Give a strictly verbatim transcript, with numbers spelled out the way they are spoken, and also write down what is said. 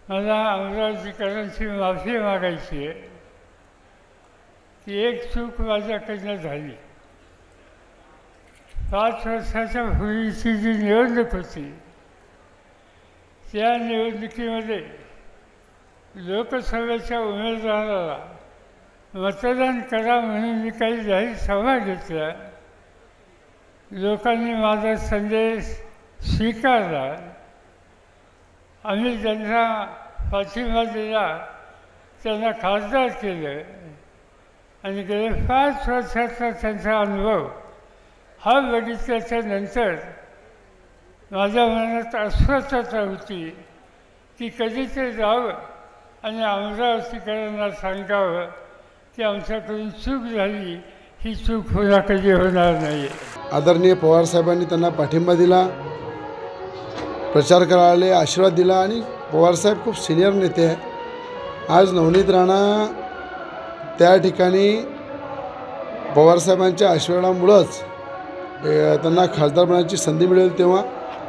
मला अमरावतीकरांची माफी मागायची आहे की एक चूक माझ्याकडनं झाली. पाच वर्षाच्या पूर्वीची जी निवडणूक होती त्या निवडणुकीमध्ये लोकसभेच्या उमेदवाराला मतदान करा म्हणून मी काही जाहीर सभा घेतल्या. लोकांनी माझा संदेश स्वीकारला. आम्ही त्यांना पाठिंबा दिला, त्यांना खासदार केलं आणि गेल्या पाच वर्षाचा त्यांचा अनुभव हा बघितल्याच्या नंतर माझ्या मनात अस्वस्थता होती की कधीतरी जावं आणि अमरावतीकरांना सांगावं की आमच्याकडून चूक झाली, ही चूक पुन्हा कधी होणार नाही. आदरणीय पवारसाहेबांनी त्यांना पाठिंबा दिला, प्रचार करायला आशीर्वाद दिला आणि पवारसाहेब खूप सिनियर नेते आहे. आज नवनीत राणा त्या ठिकाणी पवारसाहेबांच्या आशीर्वादामुळंच त्यांना खासदार बनण्याची संधी मिळेल. तेव्हा